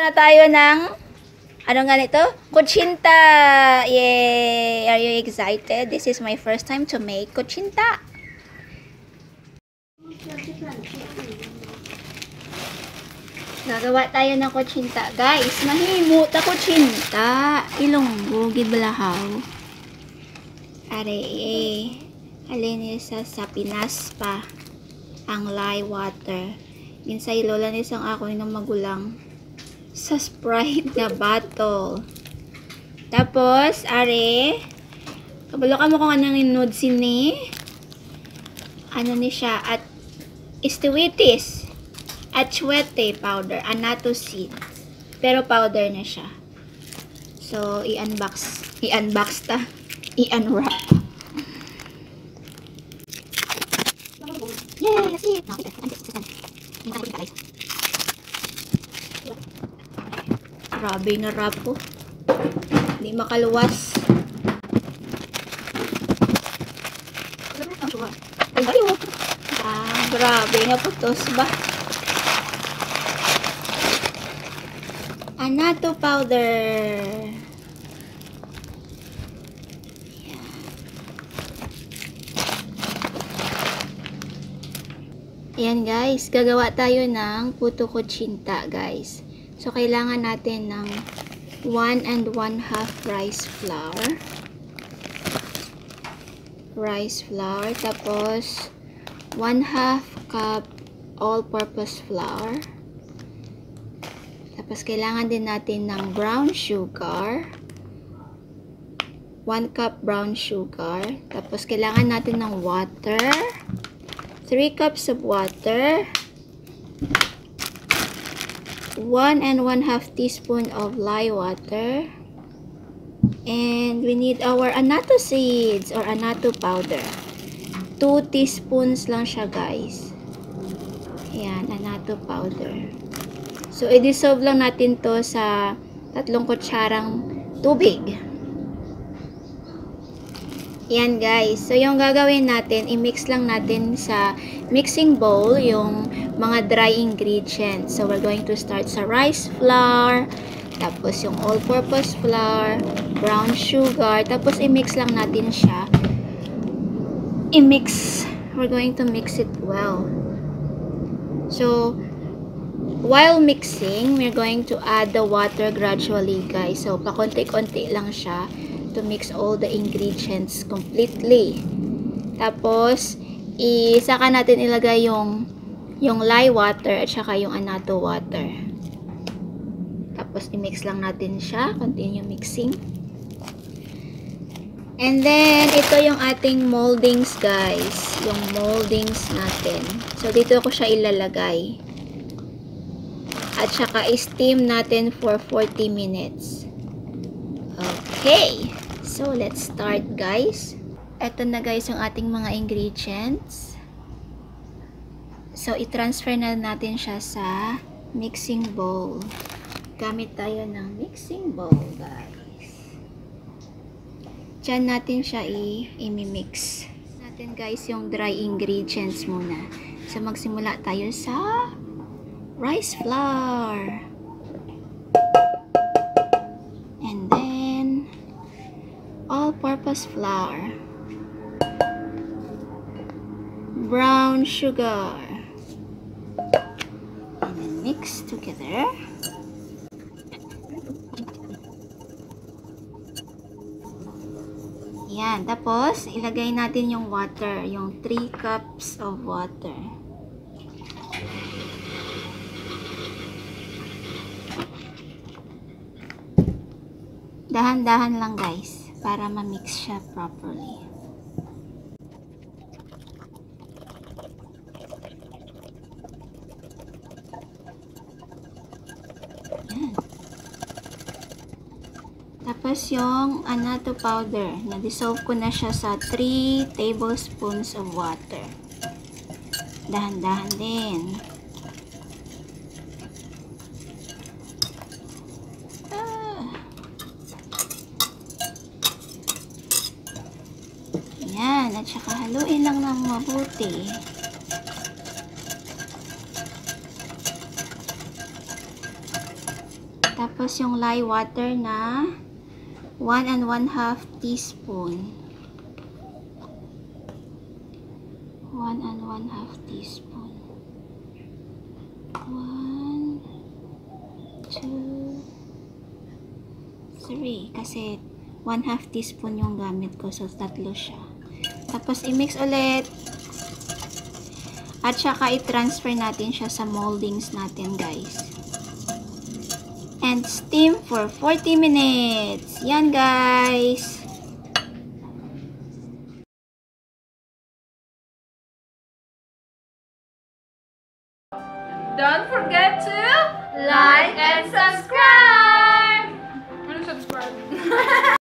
na tayo ng, ano nga nito? Kutsinta! Yay! Are you excited? This is my first time to make kutsinta. Gagawa tayo ng kutsinta. Guys, mahimo ta kutsinta. Ilonggo, gidbalahaw. Are, halin sa Pinas pa ang lye water. Ginsay lola ni sang ako ng magulang sa Sprite na bottle. Tapos, are, kabalo ka mo kung anong inood sini. Ano ni siya? At istiwitis. At chwete powder. Anatto seed. Pero powder na siya. So, i-unbox. I-unbox ta. I-unwrap. Yay! That's it! Grabe na wrap po. Hindi makaluwas. Grabe na putos ba? Anatto powder. Ayan guys, gagawa tayo ng puto kutsinta guys. So, kailangan natin ng 1 1/2 rice flour. Rice flour. Tapos, 1/2 cup all-purpose flour. Tapos, kailangan din natin ng brown sugar. 1 cup brown sugar. Tapos, kailangan natin ng water. 3 cups of water. 1 1/2 teaspoon of lye water. And we need our anatto seeds or anatto powder. 2 teaspoons lang siya guys. Ayan, anatto powder. So, i-dissolve lang natin to sa 3 kutsarang tubig. Yan guys. So, yung gagawin natin, i-mix lang natin sa mixing bowl yung mga dry ingredients. So, we're going to start sa rice flour, tapos yung all-purpose flour, brown sugar, tapos i-mix lang natin siya. I-mix. We're going to mix it well. So, while mixing, we're going to add the water gradually guys. So, pakonti-konti lang siya to mix all the ingredients completely. Tapos, saka natin ilagay yung lye water at saka yung anatto water. Tapos, i-mix lang natin siya. Continue mixing. And then, ito yung ating moldings guys. Yung moldings natin. So, dito ko siya ilalagay. At saka, i-steam natin for 40 minutes. Okay. So, let's start guys. Ito na guys yung ating mga ingredients. So, i-transfer na natin siya sa mixing bowl. Gamit tayo ng mixing bowl guys. Diyan natin siya i-mix. Natin guys yung dry ingredients muna. So, magsimula tayo sa rice flour. And then, all-purpose flour. Brown sugar. And then mix together. Yan. Tapos, ilagay natin yung water. Yung 3 cups of water. Dahan-dahan lang guys. Para ma-mix siya properly. Yan. Tapos yung anatto powder. Na-dissolve ko na siya sa 3 tablespoons of water. Dahan-dahan din. Yan, at saka haluin lang ng mabuti. Tapos yung lye water na 1 1/2 teaspoon. 1 1/2 teaspoon. 1, 2, 3. Kasi 1/2 teaspoon yung gamit ko. So, 3 siya. Tapos, i-mix ulit. At saka, i-transfer natin siya sa moldings natin, guys. And steam for 40 minutes. Yan, guys. Don't forget to like and subscribe! Ano subscribe?